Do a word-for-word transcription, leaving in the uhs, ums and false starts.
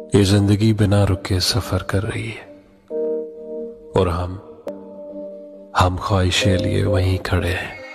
ये जिंदगी बिना रुके सफर कर रही है और हम हम ख्वाहिशें लिए वहीं खड़े हैं।